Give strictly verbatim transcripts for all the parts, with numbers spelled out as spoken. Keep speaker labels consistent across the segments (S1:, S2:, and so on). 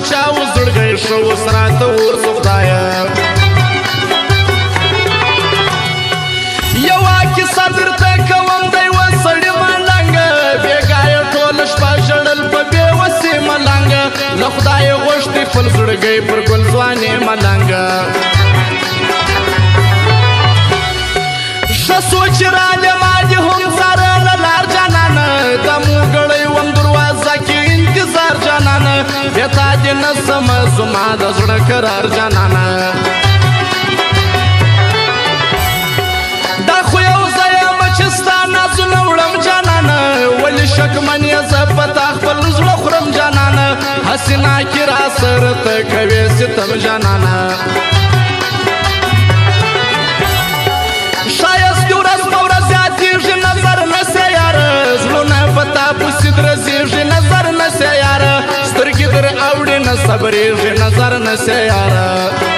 S1: چا وزړګی ښه اوس راته ورسو خدایه یوه کیسه درته کوم د یوه سړي ملنګه بېګا یې ټوله شپه ژړل په بېوسې ملنګه له خدایه غوښتې خپل زړګی پر ګل ځوانې ملنګه ښه سوچ راغلې ما دې هم څارله لار جانانه د موګړی وم دروازه کې انتظار جانانه بې تا دې نه سمه زما د زړه قرار جانانه دا خو یو ځای یم چې ستا نازونه وړم جانانه ولې شکمن یې زه په تا خپل زړه خورم جانانه هسې ناکې را سره ته کوې ستم جانانه ښایست ورځ په ورځ زیاتېږي نظر نسې یاره زړونه په تا پسې درزېږي نظر نسې یاره سترګې در اوړي نه صبرېږي نظر نسې یاره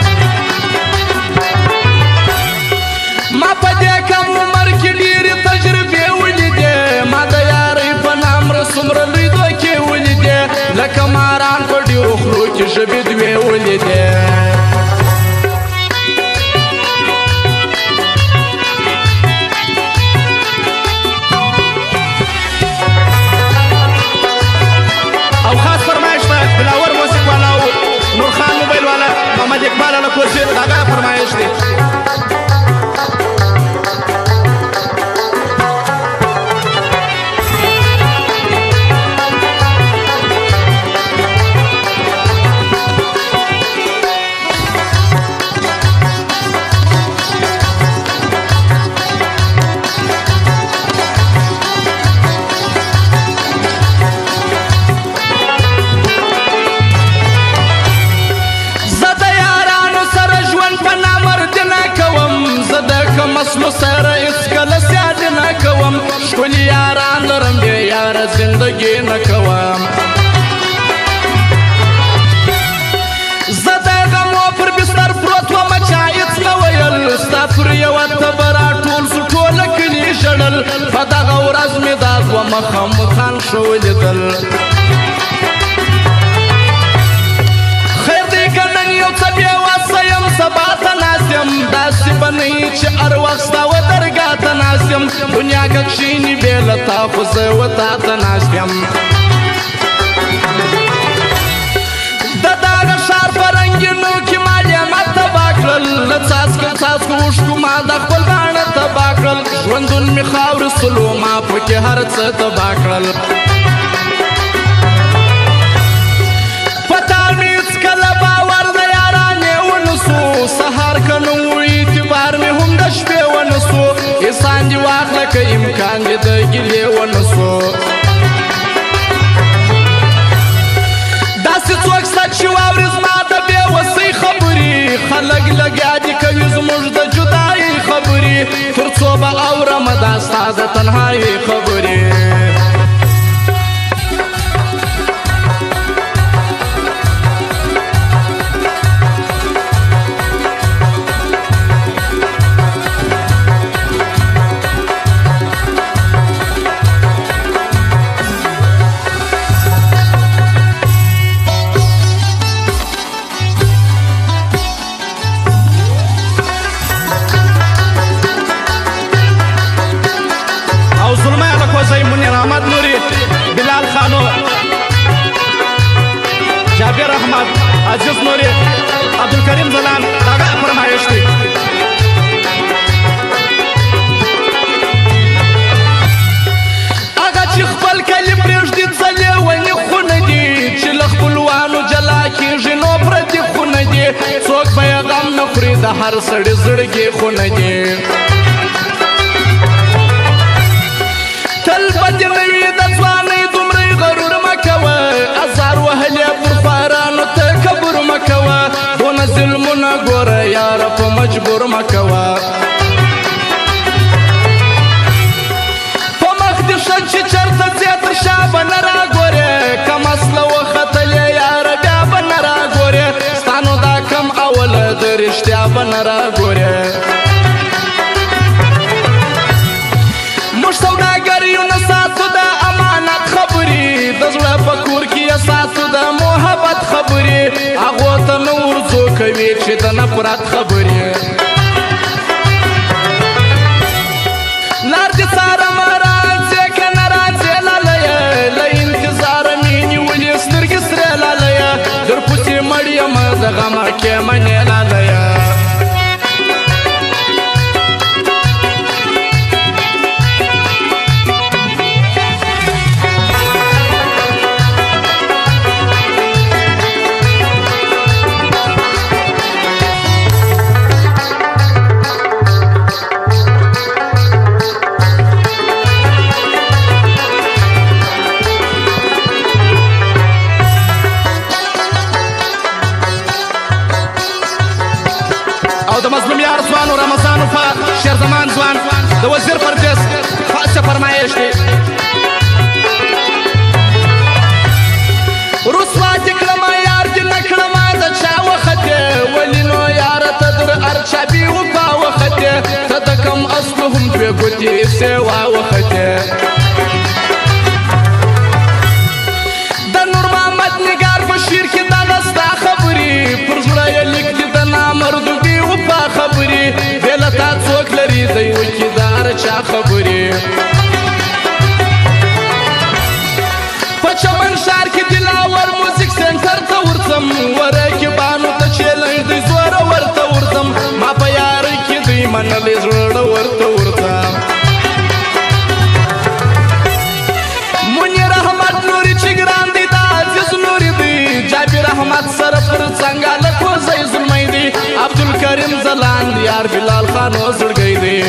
S1: ما په دې کم عمر کې ډېرې تجربې ولیدې ما د یارۍ په نامره څومره لوی دوکې ولیدې لکه ماران په ډېرو خولو کې ژبې دوې ولیدې او خاص فرمایش ته بلاور موسیق والا او نور خان موبایل والا محمد اقبال والا کورسي دغه فرمایش دی مسلو سره هېڅکله سیالي نه کوم ښکلي یاران لرم بې یاره زندګي نه کوم زه د غمو پر بستر پروت ومه چا هېڅ نه ویل ستا پر یوه تبه راټول سو ټوله کلي ژړل په دغه ورځ مې دا دوه مخه مخان ښه ولیدل خیر دی که نن یو څه بېوسه یم سبا ته ناست یم داسې به نه وي چې هر وخت ستا و درګاه ته ناست یم دنیا که کښېني بې له تا خو زه و تا ته ناست یم د دغه ښار په رنګینو کې مالېمه تباه کړل له څاڅکو څاڅکو اوښکو ما د خپل باڼه تباه کړل ژوندون مې خاورې سولو ما پکې هر څه تباه کړل په تا مې هېڅکله باور د یارانې ونه سو سهار که نه و اعتبار مې هم د شپې ونه سو احسان دې واخله که امکان دې د ګیلې ونه سو داسې څوک شته چې واوري زما د بېوسۍ خبرې خلک لګیا دي کوي زموږ د جدایۍ خبرې تر څو به اورمه دا ستا د تنهایۍ خبرې منیر احمد نوری بلال خانو جابر احمد عزیز نوری عبدالکریم زلان دغه فرمایش دی هغه چې خپل کلي پرېږدي ځلې ونې خونه دي چې له خپلوانو جلا کېږي نو پردي خونه دي څوک به یې غم نه خوري د هر سړي زړګي خونه دي تل به دې نه وي د ځوانۍ دومره غرور مه کوه ازار وهلې پر خوارانو ته کبر مه کوه دونه ظلمونه ګوره یاره په مجبور مه کوه په مخ دې ښه چې چېرته ځې تر شا به نه راګورې که مسله وختلې یاره بیا به نه راګورې ستا نو دا کم اوله د رښتیا به نه راګورې موږ سوداګر یو نه ساتو د امانت خبرې د زړه په کور کې یې ساتو د محبت خبرې چې د نفرت خبرې لار دې څارم راځې که نه راځې لالیه له انتظاره مې نیولې سترګې سرې لالیه درپسې مړ یم د غمه کې منې لالیه او د مظلوم یار ځوان و رمضان وفا شیر زمان ځوان د وزیر پردیس خاصه فرمایش دی رسوا دې کړمه یار دې نه کړمه د چا وختې ولې نو یاره ته در ارچا بې وفا وختې ته د کم اصلو هم دوې ګوتې سیوا وختې د نور محمد نګار په شعر کې دغه ستا خبرې پر زړه یې لیکلي د نامردو خبرې بې له تا څوک لري دی وکي د هر چا خبرې په چمن ښار کې دلاور موزیک سنټر ته ورځم ورکبانو ته چیلنج دی زوره ورته ورځم ما په یارۍ کې دوی منلې زړه ورته ورځم منیر احمد نوري چې ګران دی د عزیز نوري دی جابر احمد سره پر څنګاله کوزی زلمی دی عبدالکریم زلاند یار بلال خانو زړګی دی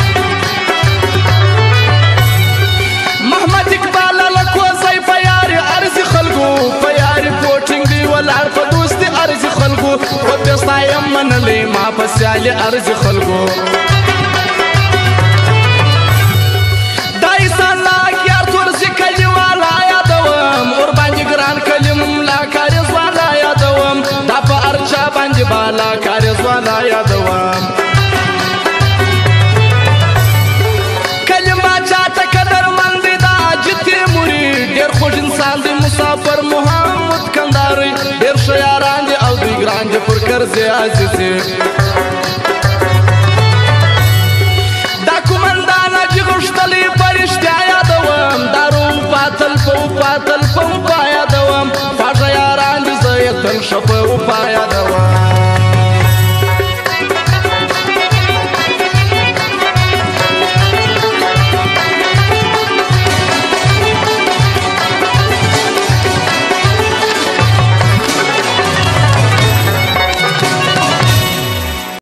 S1: محمد اقبال لکوزی په یارې ارزي خلکو په یارې پوټینګ دی ولاړ په دوستي ارزي خلکو په بېستا یم منلی ما په سیالي ارزي خلکو دا ایسان لاک یار تورزي کلیوالا یادوم ورباندې ګران کلیم لا کاریز والا یادوم دا په ارچا باندې بالا کاریز والا یادوم کلیم باچا ته قدرمند دی دا جتې مري ډېر خوږ انسان دی مسافر محمد کنداري ډېر ښه یاران دي او دوی ګران دي پر کرزې عزیزې دا کومندانه چې غوښتلې په رښتیا یادوم دا رو پاتل په وپاتل په وپا یادوم خواږه یاران دي زه یې تل ښه په وپا